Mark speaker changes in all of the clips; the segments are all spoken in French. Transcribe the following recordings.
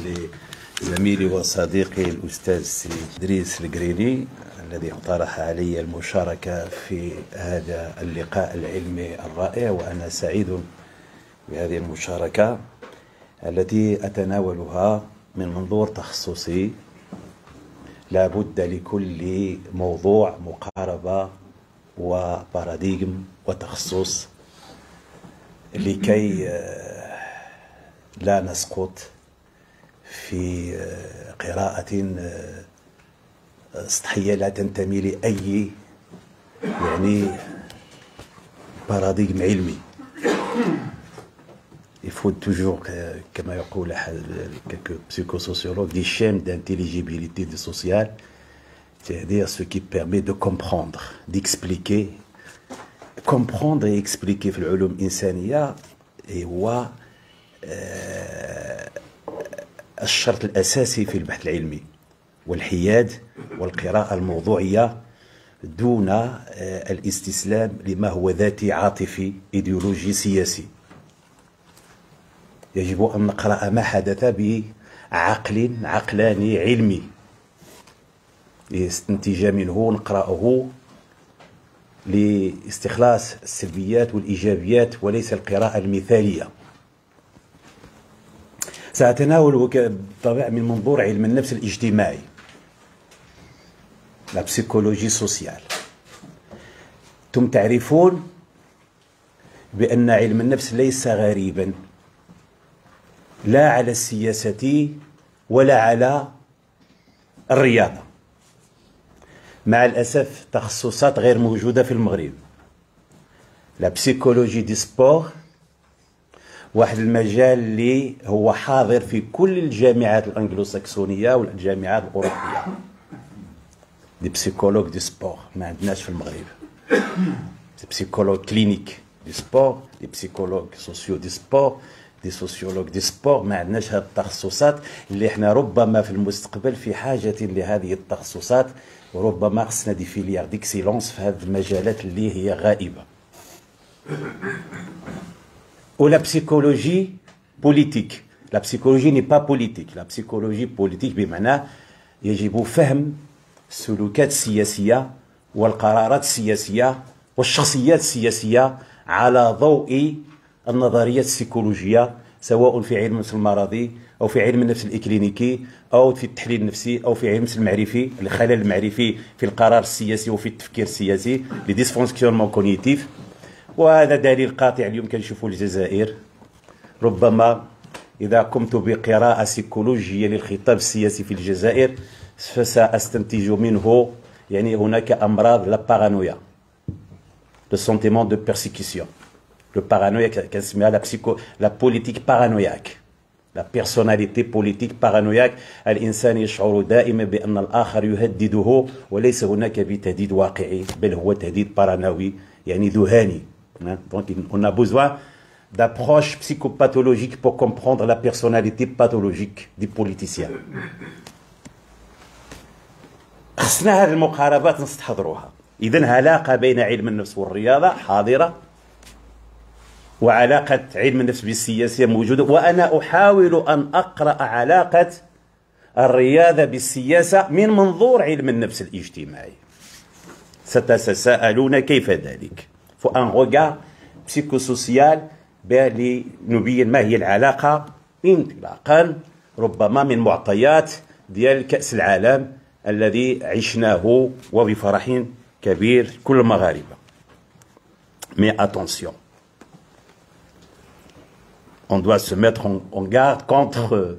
Speaker 1: لزميلي وصديقي الأستاذ سي إدريس القريني الذي اقترح علي المشاركة في هذا اللقاء العلمي الرائع، وأنا سعيد بهذه المشاركة التي أتناولها من منظور تخصصي. لا بد لكل موضوع مقاربة وباراديغم وتخصص لكي لا نسقط في قراءة سطحية لا تنتمي لأي باراديغم علمي. Il faut toujours, comme يقول quelques psychosociologues, des chaînes d'intelligibilité sociale, c'est-à-dire ce qui permet de comprendre, d'expliquer, comprendre et expliquer في العلوم الإنسانية هو الشرط الأساسي في البحث العلمي والحياد والقراءة الموضوعية دون الاستسلام لما هو ذاتي عاطفي إيديولوجي سياسي. يجب أن نقرأ ما حدث بعقل عقلاني علمي ليستنتج منه، نقرأه لاستخلاص السلبيات والإيجابيات وليس القراءة المثالية. سأتناوله بالطبع من منظور علم النفس الاجتماعي، لا بسيكولوجي سوسيال. أنتم تعرفون بأن علم النفس ليس غريبا لا على السياسة ولا على الرياضة. مع الأسف تخصصات غير موجودة في المغرب. لا بسيكولوجي دي سبور واحد المجال اللي هو حاضر في كل الجامعات الأنجلوساكسونية والجامعات الأوروبية. دي بسيكولوج دي سبور ما عندناش في المغرب. دي بسيكولوج كلينيك دي سبور، دي بسيكولوج سوسيو دي سبور، دي سوسيولوج دي سبور. ما عندناش هذه التخصصات اللي احنا ربما في المستقبل في حاجة لهذه التخصصات، وربما خصنا دي فيليير ديكسيلونس في هذه المجالات اللي هي غائبة. ولا بسيكولوجي بوليتيك. لا بسيكولوجي ني با بوليتيك. لا بسيكولوجي بوليتيك بمعنى يجب فهم السلوكات السياسية والقرارات السياسية والشخصيات السياسية على ضوء النظريات السيكولوجية، سواء في علم النفس المرضي أو في علم النفس الإكلينيكي أو في التحليل النفسي أو في علم النفس المعرفي، الخلل المعرفي في القرار السياسي وفي التفكير السياسي، لي ديسفونكسيونمون كوغنيتيف. وهذا دليل قاطع اليوم كنشوفوا الجزائر. ربما إذا قمت بقراءة سيكولوجية للخطاب السياسي في الجزائر فسأستنتج منه هناك أمراض لا بارانويا، le sentiment de persécution. Le paranoïa كنسميها لا بوليتيك بارانوياك، لا بيرسوناليتي بوليتيك بارانوياك. الإنسان يشعر دائما بأن الآخر يهدده وليس هناك بتهديد واقعي، بل هو تهديد بارانوي ذهاني. Donc on a besoin d'approches psychopathologiques pour comprendre la personnalité pathologique des politiciens. خصنا هذه المقاربات نستحضروها. إذن علاقة بين علم النفس والرياضة حاضرة، وعلاقة علم النفس بالسياسة موجودة، وأنا أحاول أن أقرأ علاقة الرياضة بالسياسة من منظور علم النفس الاجتماعي. ستتساءلون كيف ذلك؟ فأن regard psychosocial لنبين ما هي العلاقة انطلاقا ربما من معطيات ديال كأس العالم الذي عشناه وبفرح كبير كل المغاربة. Mais attention, on doit se mettre en garde contre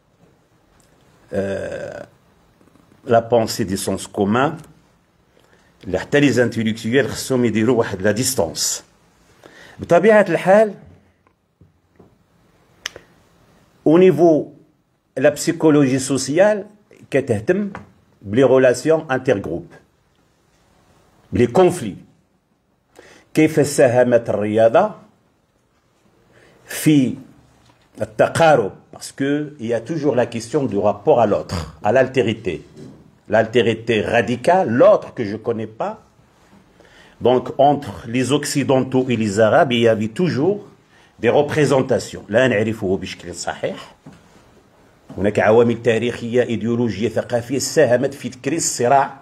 Speaker 1: la pensée du sens commun. حتى لي زانتيليكتويال خصهم يديروا واحد لا ديستونس. بطبيعة الحال au niveau la psychologie sociale كتهتم بلي غولاسيون انتر جروب، بلي كونفلي. كيف ساهمت الرياضة في التقارب؟ parce que il y a toujours la question du rapport à l'autre, à l'altérité. L'altérité radicale, l'autre que je ne connais pas. Donc, entre les Occidentaux et les Arabes, il y avait toujours des représentations. Là, نعرفه بشكل صحيح. هناك عوامل تاريخية إيديولوجية ثقافية ساهمت في تكريس الصراع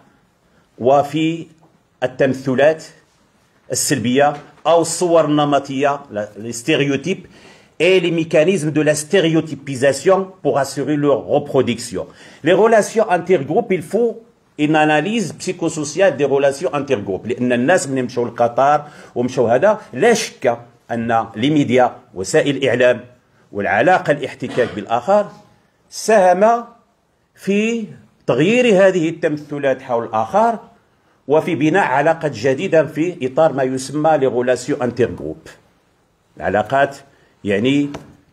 Speaker 1: وفي التمثلات السلبية أو الصور النمطية les stéréotypes et les mécanismes de la stéréotypisation pour assurer leur reproduction. Les relations intergroupes, il faut une analyse psychosociale des relations intergroupes. لأن الناس من يمشوا لقطر ومشوا هذا لا شك أن les médias وسائل الإعلام والعلاقة الاحتكاك بالآخر ساهم في تغيير هذه التمثلات حول الآخر وفي بناء علاقات جديدة في إطار ما يسمى les relations intergroupes. العلاقات يعني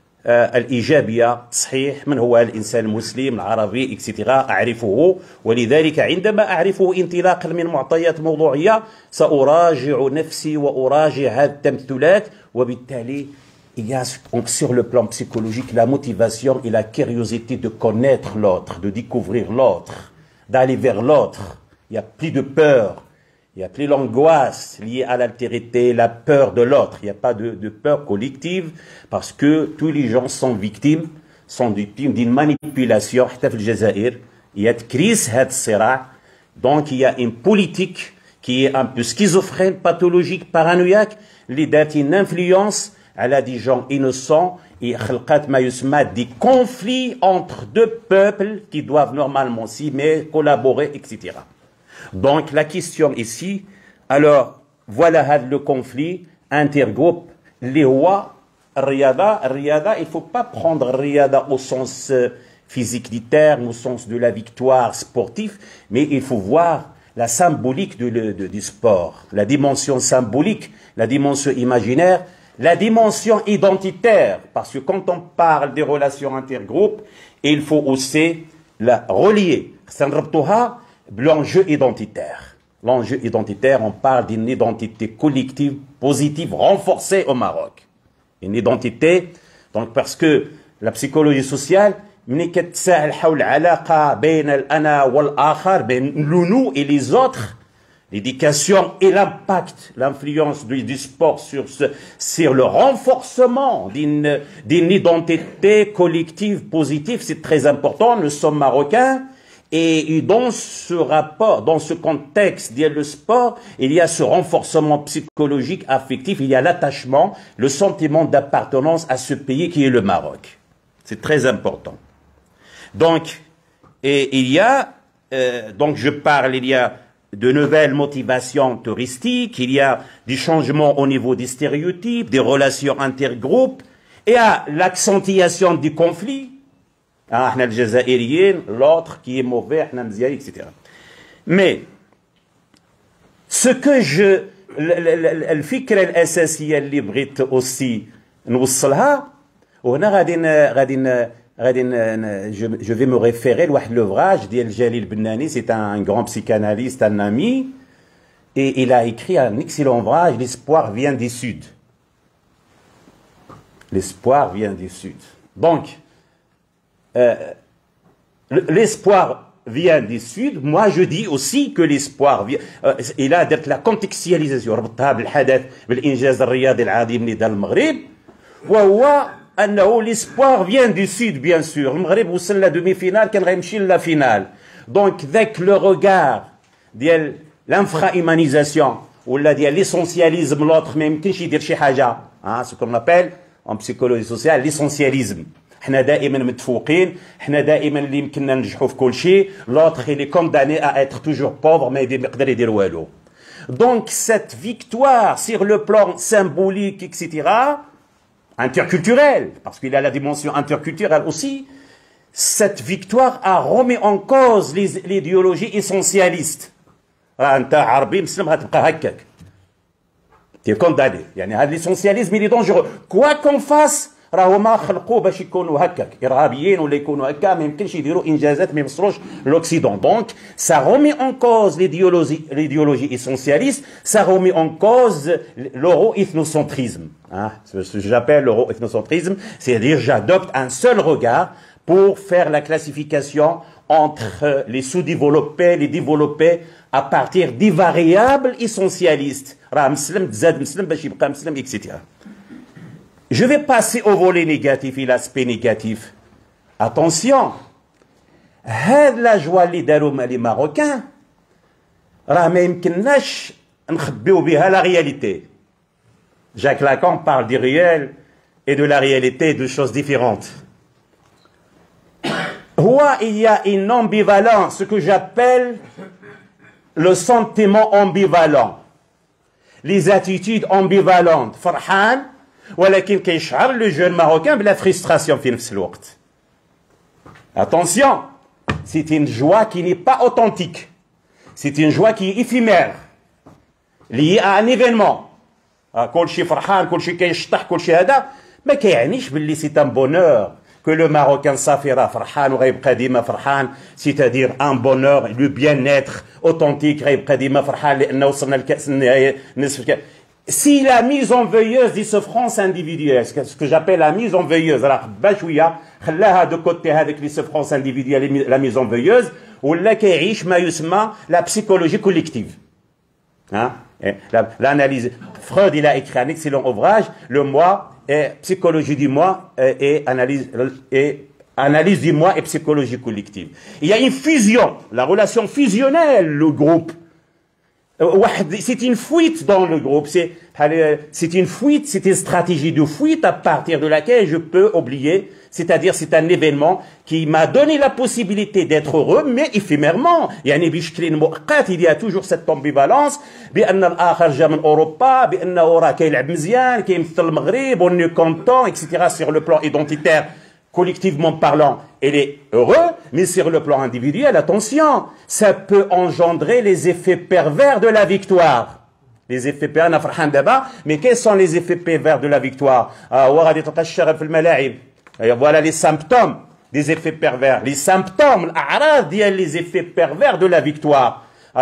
Speaker 1: الإيجابية صحيح من هو الإنسان المسلم العربي إكسترا أعرفه ولذلك عندما أعرفه انطلاقا من معطيات موضوعية سأراجع نفسي وأراجع هذه التمثلات وبالتالي il y a sur le plan psychologique la motivation et la curiosité de connaître l'autre, de découvrir l'autre, d'aller vers l'autre. Il n'y a plus de peur. Il n'y a plus l'angoisse liée à l'altérité, la peur de l'autre. Il n'y a pas de peur collective parce que tous les gens sont victimes d'une manipulation. Il y a une crise, donc il y a une politique qui est un peu schizophrène, pathologique, paranoïaque, qui a une influence à des gens innocents et des conflits entre deux peuples qui doivent normalement s'aimer, collaborer, etc. Donc la question ici, alors voilà le conflit intergroupe, les rois, Riyada, il ne faut pas prendre Riyada au sens physique du terme, au sens de la victoire sportive, mais il faut voir la symbolique du sport, la dimension symbolique, la dimension imaginaire, la dimension identitaire, parce que quand on parle des relations intergroupes, il faut aussi la relier. L'enjeu identitaire. L'enjeu identitaire, on parle d'une identité collective, positive, renforcée au Maroc. Une identité, donc parce que la psychologie sociale, ملي كتساهل حول العلاقة بين الأنا والآخر بين nous et les autres, l'éducation et l'impact, l'influence du sport sur le renforcement d'une identité collective positive, c'est très important. Nous sommes marocains et dans ce rapport, dans ce contexte le sport, il y a ce renforcement psychologique, affectif, il y a l'attachement, le sentiment d'appartenance à ce pays qui est le Maroc. C'est très important. Donc, il y a, donc je parle, il y a de nouvelles motivations touristiques, il y a des changements au niveau des stéréotypes, des relations intergroupes, et à l'accentuation du conflit. L'autre qui est mauvais, etc. Mais, ce que الفكرة الأساسية اللي بغيت aussi نوصلها وهنا je vais me référer à l'ouvrage de Jalil Bennani, c'est un grand psychanalyste, un ami, et il a écrit un excellent ouvrage, L'espoir vient du Sud. L'espoir vient du Sud. Donc, l'espoir vient du Sud. Moi, je dis aussi que l'espoir vient... il a la contextualisation, ربطها بالحدث بالإنجاز الرياضي العظيم لدى المغرب وهو أنه l'espoir vient du Sud, bien sûr. المغرب وصل لا demi-finale كان غيمشي لا finale. Donc, ذاك le regard ديال l'infra-humanisation ولا ديال l'essentialisme, l'autre ما يمكنش يدير شي حاجة. Ce qu'on appelle en psychologie sociale l'essentialisme. حنا دائما متفوقين، حنا دائما اللي يمكننا ننجحوا في كل شيء، l'autre il est condamné à être toujours pauvre ما يقدر يدير والو. Donc, cette victoire sur le plan symbolique, etc., interculturelle, parce qu'il a la dimension interculturelle aussi, cette victoire a remis en cause l'idéologie essentialiste. انت عربي مسلم غتبقى هكاك. Tu es condamné. يعني هذا l'essentialisme il est dangereux. Quoi qu'on fasse, راهو ما خلقوه باش يكونوا هكاك ارهابيين ولا يكونوا هكا، ما يمكنش يديروا انجازات ما يوصلوش l'Occident. Donc ça remet en cause l'idéologie essentialiste, ça remet en cause l'euro-ethnocentrisme. Ce que j'appelle l'euro-ethnocentrisme, c'est-à-dire j'adopte un seul regard pour faire la classification entre les sous-développés, les développés à partir des variables essentialistes. راه مسلم تزاد مسلم باش يبقى مسلم etc. Je vais passer au volet négatif et l'aspect négatif. attention, هاد la joie اللي داروا les Marocains راه ما يمكنناش نخبيو بها la réalité. Jacques Lacan parle du réel et de la réalité, deux choses différentes. Il y a une ambivalence, ce que j'appelle le sentiment ambivalent. Les attitudes ambivalentes. فرحان ولكن كيشعر le jeune marocain بلا frustration في نفس الوقت. Attention, c'est une joie qui n'est pas authentique. C'est une joie qui est éphémère, liée à un événement. كل شيء فرحان كل شيء كيشطح كل شيء هذا ما كيعنيش باللي سي ان بونور كو لو ماروكان صافي راه فرحان وغيبقى ديما فرحان سيتادير ان بونور لو بيان اتر اوثنتيك غيبقى ديما فرحان لانه وصلنا لكاس النهايه نصف الكاس. Si la mise en veilleuse دي souffrance individuelle, ce que j'appelle la mise en veilleuse, راه با شويه خلاها دو كوتي هذيك لي souffrance individuelle la mise en veilleuse ولا كيعيش ما يسمى la psychologie collective. Hein? L'analyse. Freud, il a écrit un excellent ouvrage, Le moi et psychologie du moi et analyse du moi et psychologie collective. Il y a une fusion, la relation fusionnelle, le groupe. C'est une fuite dans le groupe, c'est une fuite, c'est une stratégie de fuite à partir de laquelle je peux oublier, c'est-à-dire c'est un événement qui m'a donné la possibilité d'être heureux, mais éphémèrement. يعني بشكل مؤقت, il y a toujours cette ambivalence بأن الآخر جا من أوروبا, بأنه راه كيلعب مزيان, كيمثل المغرب, on est content, etc. Sur le plan identitaire, collectivement parlant, il est heureux, mais sur le plan individuel, attention, ça peut engendrer les effets pervers de la victoire. Les effets pervers, mais quels sont les effets pervers de la victoire? Voilà les symptômes des effets pervers. Les symptômes, les effets pervers de la victoire.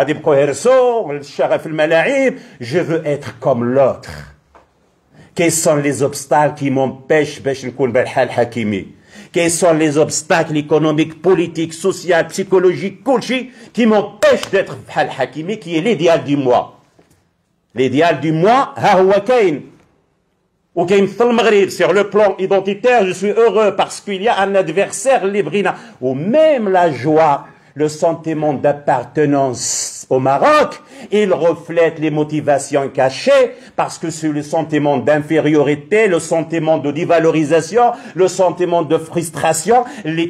Speaker 1: Je veux être comme l'autre. Quels sont les obstacles qui m'empêchent de Quels sont les obstacles économiques, politiques, sociaux, psychologiques, qui m'empêchent d'être Bhal Hakimi, qui est l'idéal du moi. L'idéal du moi, sur le plan identitaire, je suis heureux parce qu'il y a un adversaire librina. Ou même la joie, le sentiment d'appartenance au Maroc, il reflète les motivations cachées parce que c'est le sentiment d'infériorité, le sentiment de dévalorisation, le sentiment de frustration,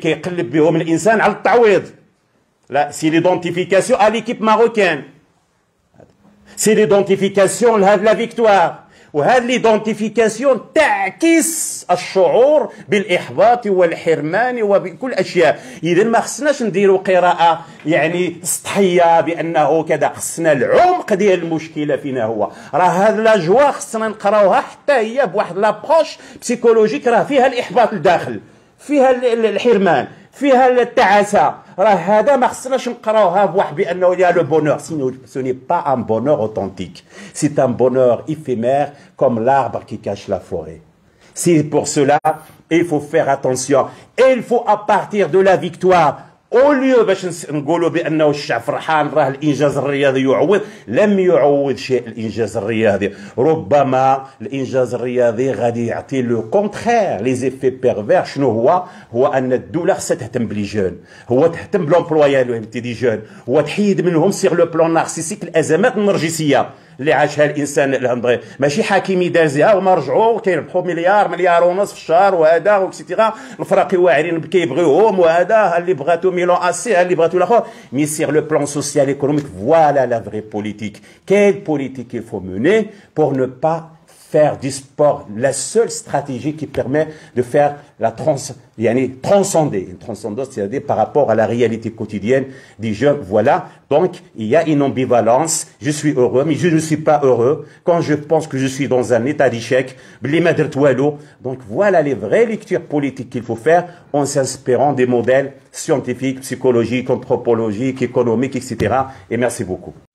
Speaker 1: c'est l'identification à l'équipe marocaine. C'est l'identification à la victoire. وهذه الإيدنتيفيكاسيون تعكس الشعور بالإحباط والحرمان وبكل أشياء. إذا ما خصناش نديروا قراءة يعني سطحية بأنه كذا, خصنا العمق ديال المشكلة فينا هو. راه هاد لا جوا خصنا نقراوها حتى هي بواحد لابروش بسيكولوجيك, راه فيها الإحباط الداخل, فيها الحرمان, فيها التعاسة. راه هذا ما خصناش نقراوها بواحد بانه يا لو بونور. Ce n'est pas un bonheur authentique, c'est un bonheur éphémère comme l'arbre qui cache la forêt. C'est pour cela il faut faire attention, et il faut à partir de la victoire, au lieu باش نقولوا بانه الشعب فرحان راه الانجاز الرياضي يعوض, لم يعوض شيء الانجاز الرياضي. ربما الانجاز الرياضي غادي يعطي لو كونترير, لي زيفي بيرفير. شنو هو ان الدوله خصها تهتم بلي جون, هو تهتم بلومبلويا دي جون, هو تحيد منهم سيغ لو بلون نارسيسيك الازمات النرجسيه اللي عاشها الانسان الهندري. ماشي حاكمي دازها وما رجعوا كيربحوا مليار ونص في الشهر وهذا وكسيتيرا, الفراقي واعرين كيبغيوهم وهذا اللي بغاتو ميلون اسي اللي بغاتو الاخر. مي سير لو بلان سوسيال ايكونوميك, فوالا لا فري بوليتيك. Quelle politique il faut mener pour ne pas faire du sport la seule stratégie qui permet de faire la transcender, une transcendance, c'est-à-dire par rapport à la réalité quotidienne des jeunes. Voilà, donc il y a une ambivalence. Je suis heureux, mais je ne suis pas heureux quand je pense que je suis dans un état d'échec. Donc voilà les vraies lectures politiques qu'il faut faire en s'inspirant des modèles scientifiques, psychologiques, anthropologiques, économiques, etc. Et merci beaucoup.